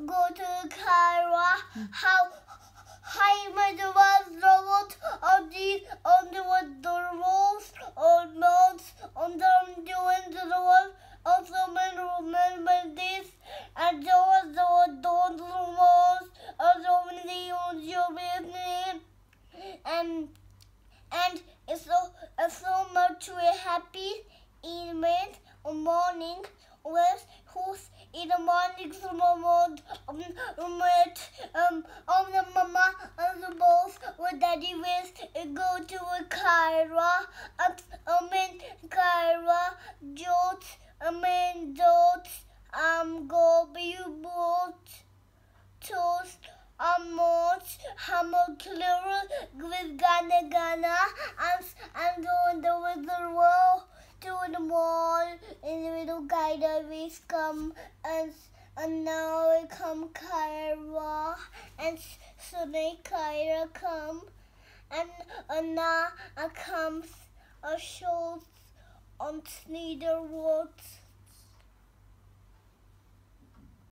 go to Kyra. How high my was robot on the walls or mounts on the doing the wall. Also remember this and those walls also many on your business and it's so much we're happy event or morning with who's in the morning on the mama and the boss with daddy with go to a Kyra Kyra George George go be boat toast Amos, Hammer Clearer, with Gana, and on the wizard wall to the wall, in the little guide we come, and now we come Kyra, and suddenly Kyra come, and now comes a show on Sneeder Woods.